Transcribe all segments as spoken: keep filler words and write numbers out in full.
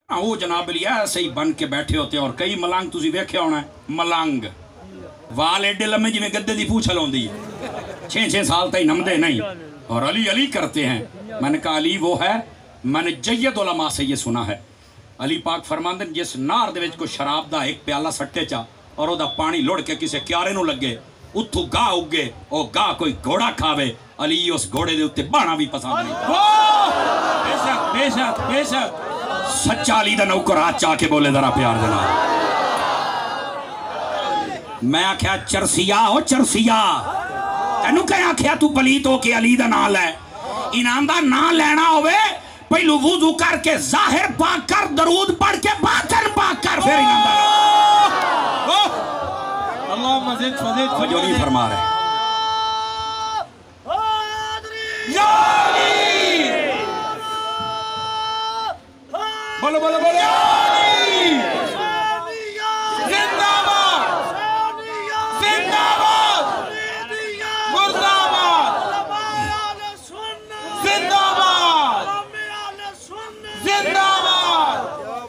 वो जनाब लिया ऐसे ही बन के बैठे होते और कई मलंग तुसी वेख्या होना है मलंग वाल एडे लम्बे जिमें गद्दे दी पूछ लौंदी है छः छः साल तक नमदे नहीं और अली अली करते हैं। मैंने कहा अली वो है, मैंने जय्यद उलमा से ये सुना है। अली पाक फरमांदे जिस नार दे विच कोई शराब दा एक प्याला सट्टे चा और ओदा पानी लुढ़ के किसी क्यारे नूं लगे उत्थों गाह उगे और गाह कोई घोड़ा खावे अली उस घोड़े दे उत्ते बाणा भी पसंद नहीं। बेशक बेशक बेशक सच्चा अली दा नौकर हाथ चा के बोले जरा प्यार देना। मैं आख्या चरसिया हो चरसिया तेनू क्या आख्या तू पलीत हो के अली दा नाम लै। इनाम दा नाम लेना होवे पहलू वुजू करके जाहिर पाक कर दरूद पढ़ के बातिन पाक कर फिर इनाम दा अल्लाह मजीद फजीद जो नहीं फरमा रहे। बोलो बोलो बोलो जिंदाबाद जिंदाबाद मुर्दाबाद जिंदाबाद जिंदाबाद।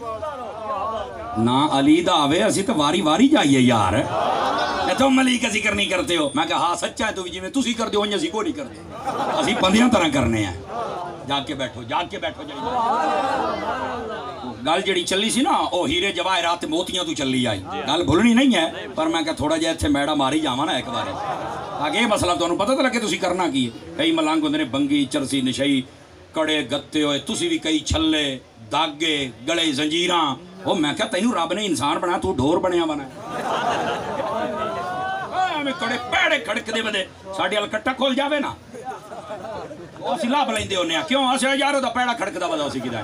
ना अली दा आवे असी तो वारी वारी जाइए यार। तुम अली का जिक्र नहीं करते हो। मैं कहा हाँ सच्चा है तू भी जिमें तुसी करते हो असी को नहीं करते। असी बंदियां तरह करने हैं। जाग के बैठो जाग के बैठो गल जी चली सी ना वो हीरे जवाहरात मोतियां तू चली आई गल भुलनी नहीं है पर मैं क्या थोड़ा जिहा इत्थे मैडा मारी जावा ना एक बार ताकि मसला तुहानू पता तो लगे तुसी करना की है। कई मलंग होंदे ने बंगी चरसी नशई कड़े गत्ते होए तुसी भी कई छल्ले दागे गले जंजीरां वो मैं क्या तैनू रब ने इंसान बनाया तू ढोर बनया बना कड़े पैड़े खड़कदे बदे साडे अल कट्टा खोल जावे ना असीं लाभ लैंदे होने आ क्यों अस यार ओदा पैड़ा खड़कदा बदा असीं किदा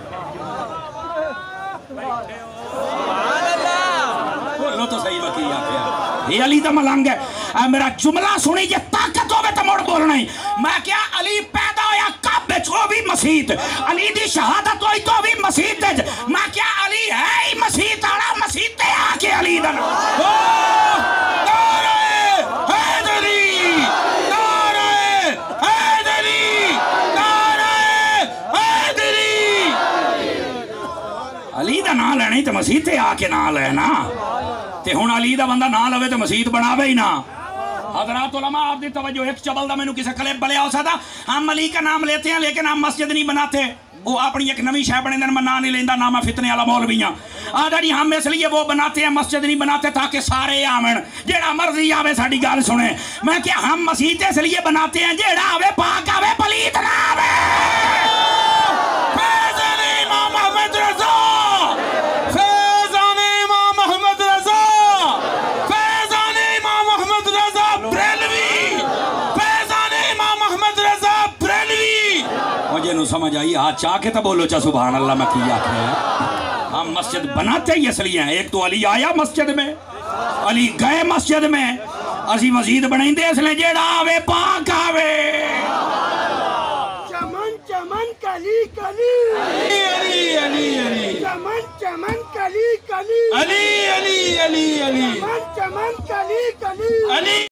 बोलो तो सही वकी आख्या ये अली दा मलंग है। मेरा जुमला सुनी जे ताकत होवे तो मुड़ बोलना ही। मैं क्या अली पैदा होया कब विच वो भी मसीत अली दी शहादत होई तो भी मसीत मैं क्या अली है ही मसीत आला मसीत आके अली दा अली दा नाम लेना ही तो मसीत आके ना लेना ते हुण अली दा बंदा ना लवे तो मसीत बनावे ही ना। हज़रात उलमा आपकी तवज्जो एक चबल दा मैनू किसी क्लिप बलिया हो सकता हम अली का नाम लेते हैं लेकिन हम मस्जिद नहीं बनाते। वो अपनी एक नवी शह बने मैं ना नहीं लेंदा ना मैं फितने वाला मौलवी हां आदड़ी हम इसलिए वो बनाते हैं मस्जिद नहीं बनाते ताकि सारे आवन जेड़ा मर्जी आवे साडी गल सुने। मैं क्या हम मसीत इसलिए बनाते हैं जेड़ा आवे पाक आवे पलीत ना आवे। समझ आई हाथ चाह के तो बोलो चा सुभान अल्लाह मैं किया है। हम मस्जिद बनाते ही इसलिए हैं एक तो अली आया मस्जिद में अली गए मस्जिद में असी मस्जिद बनाइंदे इसलिए जेड़ा आवे पाक आवे। चमन चमन कली कली अली अली अली अली चमन चमन कली कली अली अली अली अली चमन चमन कली कली अली।